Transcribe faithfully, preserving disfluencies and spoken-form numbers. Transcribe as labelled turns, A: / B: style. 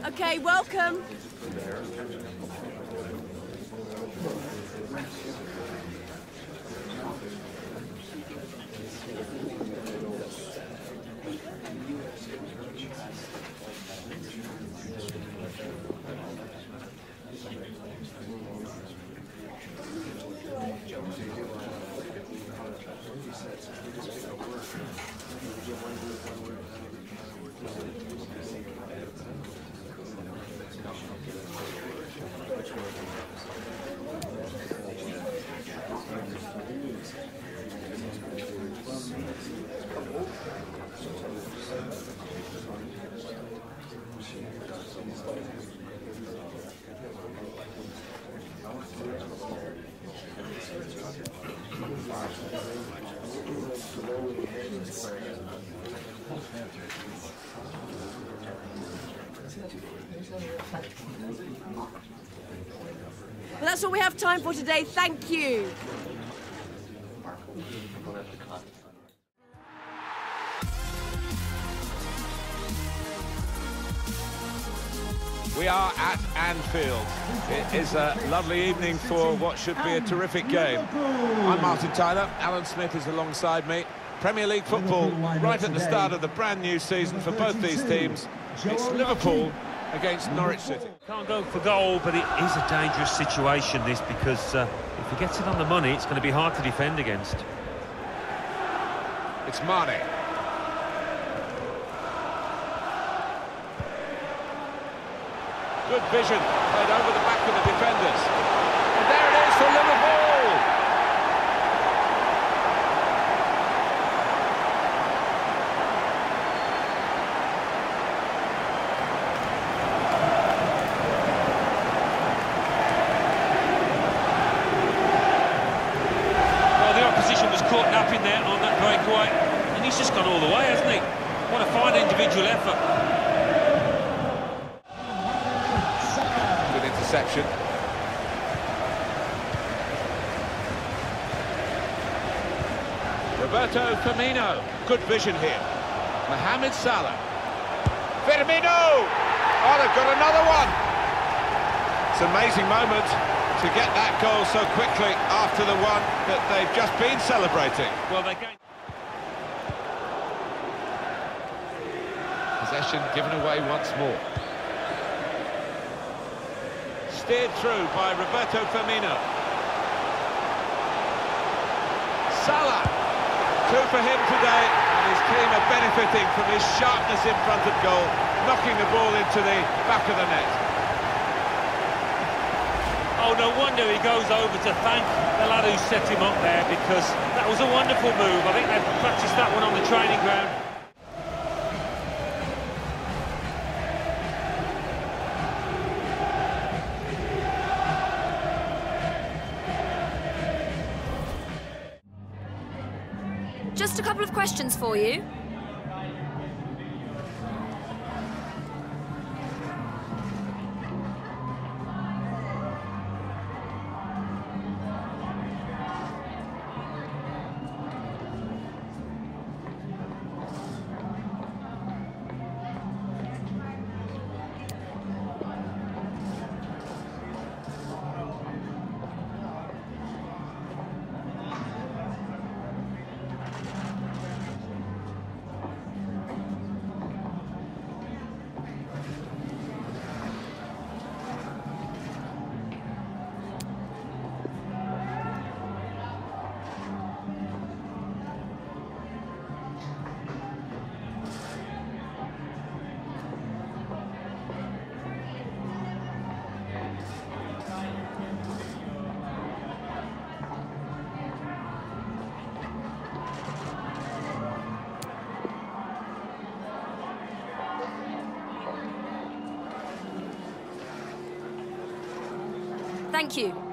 A: Okay, welcome. Well, that's all we have time for today. Thank you.
B: We are at Anfield. It is a lovely evening for what should be a terrific game. I'm Martin Tyler. Alan Smith is alongside me. Premier League football right at the start of the brand new season for both these teams. It's Liverpool against Norwich City.
C: Can't go for goal, but it is a dangerous situation, this, because uh, if he gets it on the money, it's going to be hard to defend against.
B: It's Mane. Good vision, played over the back of the defenders. And there it is for Liverpool!
C: Well, the opposition was caught napping there on that breakaway, and he's just gone all the way, hasn't he? What a fine individual effort.
B: Interception. Roberto Firmino, good vision here. Mohamed Salah. Firmino! Oh, they've got another one! It's an amazing moment to get that goal so quickly after the one that they've just been celebrating.
C: Well, they gained.
B: Possession given away once more. Steered through by Roberto Firmino. Salah! Two for him today, and his team are benefiting from his sharpness in front of goal, knocking the ball into the back of the net.
C: Oh, no wonder he goes over to thank the lad who set him up there, because that was a wonderful move. I think they've practiced that one on the training ground.
A: Just a couple of questions for you. Thank you.